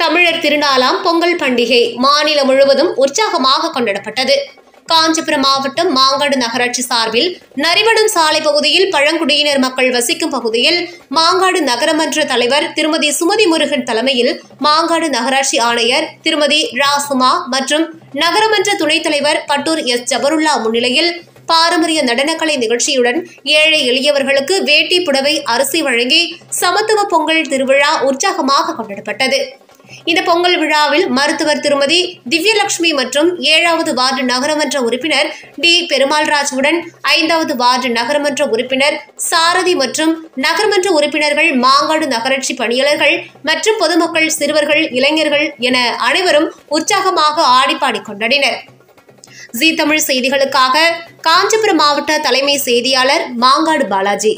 தமிழர் திருநாளாம் பொங்கல் பண்டிகை மாநிலம் முழுவதும் உற்சாகமாக கொண்டாடப்பட்டது. காஞ்சிபுரம் மாவட்டம் மாங்காடு நகராட்சி சார்பில் நரிவடம் சாலை பகுதியில் பழங்குடியினர் மக்கள் வசிக்கும் பகுதியில் மாங்காடு நகரமன்ற தலைவர் திருமதி சுமதி முருகன் தலைமையில் மாங்காடு நகராட்சி ஆணையர் திருமதி ராசுமா மற்றும் நகரமன்ற துணைத் தலைவர் பட்டூர் எஸ் ஜபருல்லா முன்னிலையில் பாரம்பரிய நடனக்கலை நிகழ்ச்சியுடன் ஏழை எளியவர்களுக்கு வேட்டி புடவை அரிசி வழங்கி சமத்துவ பொங்கல் திருவிழா உற்சாகமாக கொண்டாடப்பட்டது. இந்த பொங்கல் விழாவில் மருத்துவர் திருமதி திவ்யலட்சுமி மற்றும் 7வது வார்டு நகரமன்ற உறுப்பினர் டி பெருமாள்ராஜுடன் 5வது வார்டு நகரமன்ற உறுப்பினர் சாரதி மற்றும் நகரமன்ற உறுப்பினர்கள், மாங்காடு நகராட்சி பணியாளர்கள் மற்றும் பொதுமக்கள், சிறுவர்கள், இளைஞர்கள் என அனைவரும் உற்சாகமாக ஆடிப்பாடி கொண்டாடினர். ஜி தமிழ் செய்திகளுக்காக காஞ்சிபுரம் மாவட்ட தலைமை செய்தியாளர் மாங்காடு பாலாஜி.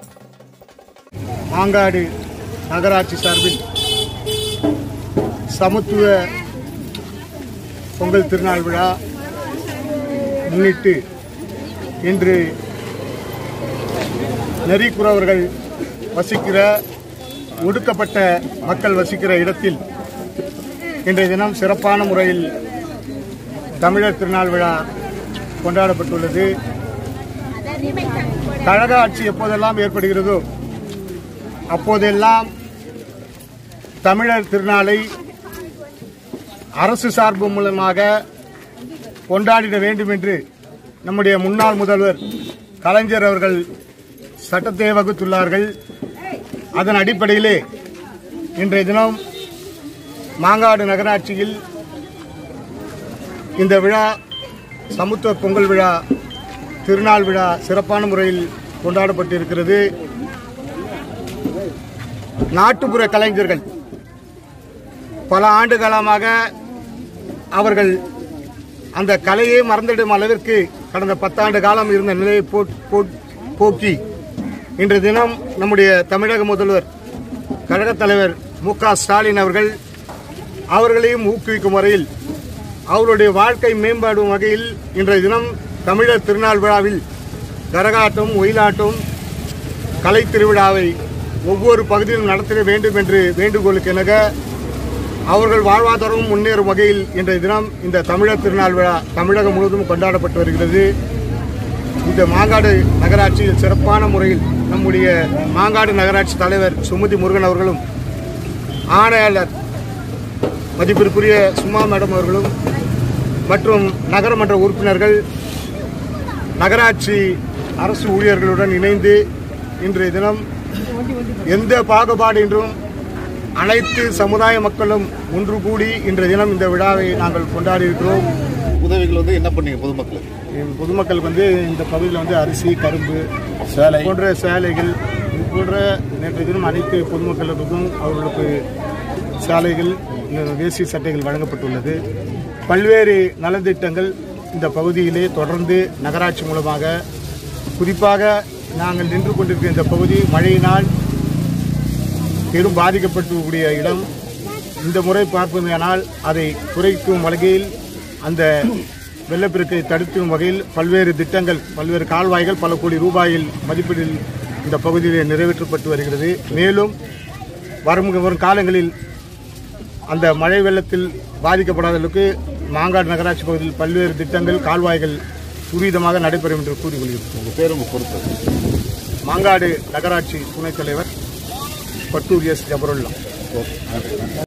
மாங்காடு நகராட்சி சார்பில் சமத்துவ பொங்கல் திருநாள் விழா முன்னிட்டு இன்று நெறிக்குறவர்கள் வசிக்கிற, ஒடுக்கப்பட்ட மக்கள் வசிக்கிற இடத்தில் இன்றைய தினம் சிறப்பான முறையில் தமிழர் திருநாள் விழா கொண்டாடப்பட்டுள்ளது. கழக ஆட்சி எப்போதெல்லாம் ஏற்படுகிறதோ அப்போதெல்லாம் தமிழர் திருநாளை அரசு சார்பு மூலமாக கொண்டாடிட வேண்டும் என்று நம்முடைய முன்னாள் முதல்வர் கலைஞர் அவர்கள் சட்டத்தை வகுத்துள்ளார்கள். அதன் அடிப்படையிலே இன்றைய தினம் மாங்காடு நகராட்சியில் இந்த விழா, சமத்துவ பொங்கல் விழா, திருநாள் விழா சிறப்பான முறையில் கொண்டாடப்பட்டிருக்கிறது. நாட்டுப்புற கலைஞர்கள் பல ஆண்டு காலமாக அவர்கள் அந்த கலையை மறந்திடும் அளவிற்கு கடந்த 10 ஆண்டு காலம் இருந்த நிலையை போக்கி இன்றைய தினம் நம்முடைய தமிழக முதல்வர் கழகத் தலைவர் மு.க. ஸ்டாலின் அவர்களையும் ஊக்குவிக்கும் வரையில், அவருடைய வாழ்க்கை மேம்பாடும் வகையில் இன்றைய தினம் தமிழர் திருநாள் விழாவில் கரகாட்டம், ஒயிலாட்டம், கலை திருவிழாவை ஒவ்வொரு பகுதியிலும் நடத்திட வேண்டும் என்று வேண்டுகோளுக்கு இணங்க அவர்கள் வாழ்வாதாரமும் முன்னேறும் வகையில் இன்றைய தினம் இந்த தமிழர் திருநாள் விழா தமிழகம் முழுவதும் கொண்டாடப்பட்டு வருகிறது. இந்த மாங்காடு நகராட்சியில் சிறப்பான முறையில் நம்முடைய மாங்காடு நகராட்சி தலைவர் சுமதி முருகன் அவர்களும், ஆணையாளர் மதிப்பிற்குரிய சுமா மேடம் அவர்களும் மற்றும் நகரமன்ற உறுப்பினர்கள், நகராட்சி அரசு ஊழியர்களுடன் இணைந்து இன்றைய தினம் எந்த பாகுபாடின்றும் அனைத்து சமுதாய மக்களும் ஒன்று கூடி இன்றைய தினம் இந்த விழாவை நாங்கள் கொண்டாடி இருக்கிறோம். உதவிகள் என்ன பண்ணீங்க பொதுமக்களுக்கு இந்த பகுதியில் அரிசி, கரும்பு, சேலை போன்ற சேலைகள், இது போன்ற நேற்றைய தினம் அனைத்து பொதுமக்களுக்கும் அவர்களுக்கு சேலைகள், வேஷ்டி சட்டைகள் வழங்கப்பட்டுள்ளது. பல்வேறு நலத்திட்டங்கள் இந்த பகுதியிலே தொடர்ந்து நகராட்சி மூலமாக, குறிப்பாக நாங்கள் நின்று கொண்டிருக்கிற இந்த பகுதி மழையினால் பெரும் பாதிக்கப்பட்டுக்கூடிய இடம். இந்த முறை பார்ப்போமேயானால் அதை குறைக்கும் வகையில், அந்த வெள்ளப்பெருக்கை தடுக்கும் வகையில் பல்வேறு திட்டங்கள், பல்வேறு கால்வாய்கள் பல கோடி ரூபாயில் மதிப்பீட்டில் இந்த பகுதியிலே நிறைவேற்றப்பட்டு வருகிறது. மேலும் வரும் காலங்களில் அந்த மழை வெள்ளத்தில் பாதிக்கப்படாத அளவுக்கு மாங்காடு நகராட்சி பகுதியில் பல்வேறு திட்டங்கள், கால்வாய்கள் துரிதமாக நடைபெறும் என்று கூறிக்கொள்கிறோம். மாங்காடு நகராட்சி துணைத் தலைவர் பட்டூர் எஸ் ஜபருல்லா.